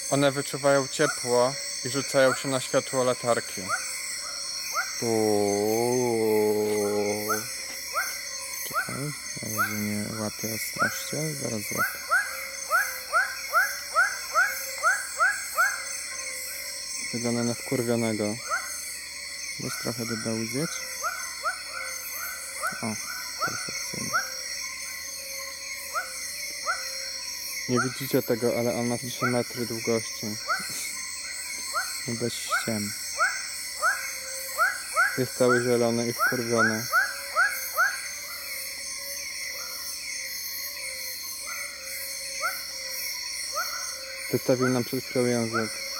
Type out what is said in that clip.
One wyczuwają ciepło i rzucają się na światło latarki. Czekaj, na razie nie łapię ostrości, ale zaraz złapię. Wygląda na wkurwionego. Weź trochę do dołu zjedź. O, perfekcyjnie. Nie widzicie tego, ale on ma 3 metry długości. I bez ściem. Jest cały zielony i wkurwiony. Wystawił nam przed chwilą język.